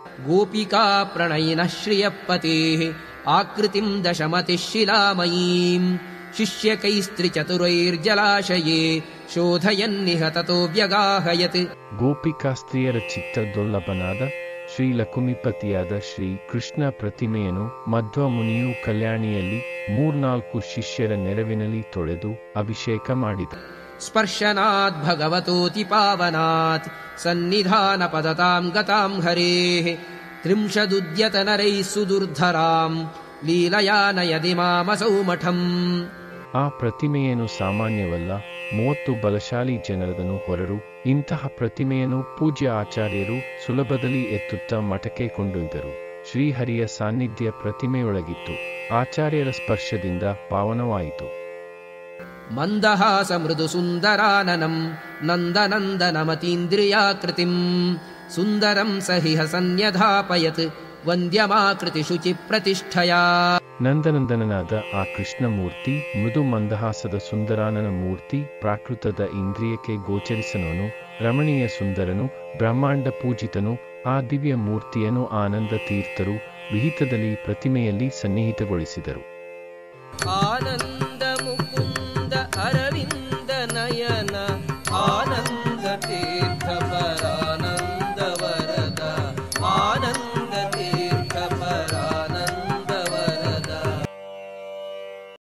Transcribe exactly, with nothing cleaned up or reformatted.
ಗೋಪಿಕಾ ಪ್ರಣಯಿನಃ ಶ್ರಿಯಪತೇಃ ಆಕೃತಿಂ ದಶಮತಿಃ ಶಿಲಾಮಯೀಂ ಶಿಷ್ಯಕೈಸ್ತ್ರಿಚತುರೈರ್ಜಲಾಶಯೇ ಶೋಧಯನ್ನಿಹ ತತೋ ವ್ಯಗಾಹಯತ್. ಗೋಪಿಕಾ ಸ್ತ್ರೀಯರ ಚಿತ್ತದೊಲ್ಲಭನಾದ ಶ್ರೀ ಲಕುಮಿಪತಿಯಾದ ಶ್ರೀ ಕೃಷ್ಣ ಪ್ರತಿಮೆಯನ್ನು ಮಧ್ವ ಮುನಿಯು ಕಲ್ಯಾಣಿಯಲ್ಲಿ ಮೂರ್ನಾಲ್ಕು ಶಿಷ್ಯರ ನೆರವಿನಲ್ಲಿ ತೊಳೆದು ಅಭಿಷೇಕ ಮಾಡಿದ. ಸ್ಪರ್ಶನಾತ್ ಭಗವತೋತಿ ಪಾವನಾತ್ ಸನ್ನಿಧಾನ ಪದತಾಂ ಗತಾಂ ಹರೇಃ ತ್ರಿಂಶದುದ್ಯತ ನರೈಃ ಸುದುರ್ಧರಾಂ ಲೀಲಯಾ ನಯದಿ ಮಾಮಸೌ ಮಠಂ. ಆ ಪ್ರತಿಮೆಯನ್ನು ಸಾಮಾನ್ಯವಲ್ಲ, ಮೂವತ್ತು ಬಲಶಾಲಿ ಜನರದನ್ನು ಹೊರರು. ಇಂತಹ ಪ್ರತಿಮೆಯನ್ನು ಪೂಜ್ಯ ಆಚಾರ್ಯರು ಸುಲಭದಲ್ಲಿ ಎತ್ತುತ್ತಾ ಮಠಕ್ಕೆ ಕೊಂಡೊಯ್ದರು. ಶ್ರೀಹರಿಯ ಸಾನ್ನಿಧ್ಯ ಪ್ರತಿಮೆಯೊಳಗಿತ್ತು. ಆಚಾರ್ಯರ ಸ್ಪರ್ಶದಿಂದ ಪಾವನವಾಯಿತು. ಮಂದಹಾಸ ಮೃದು ಸುಂದರಾನನಂ ನಂದನಂದನಮತೀಂದ್ರಿಯಾಕೃತಿಂ ಸುಂದರಂ ಸಹಿಹ ಸನ್ಯಧಾಪಯತ್ ವಂದ್ಯಮಾಕೃತಿ ಶುಚಿ ಪ್ರತಿಷ್ಠಯಾ. ನಂದನಂದನನಾದ ಆ ಕೃಷ್ಣಮೂರ್ತಿ ಮೃದು ಮಂದಹಾಸದ ಸುಂದರಾನನ ಮೂರ್ತಿ, ಪ್ರಾಕೃತದ ಇಂದ್ರಿಯಕ್ಕೆ ಗೋಚರಿಸನವನು, ರಮಣೀಯ ಸುಂದರನು, ಬ್ರಹ್ಮಾಂಡ ಪೂಜಿತನು. ಆ ದಿವ್ಯ ಮೂರ್ತಿಯನ್ನು ಆನಂದ ತೀರ್ಥರು ವಿಹಿತದಲ್ಲಿ ಪ್ರತಿಮೆಯಲ್ಲಿ ಸನ್ನಿಹಿತಗೊಳಿಸಿದರು. ಆನಂದ ಮುಕುಂದ ಅರವಿಂದ ನಯನ ಆನಂದ ತೀರ್ಥ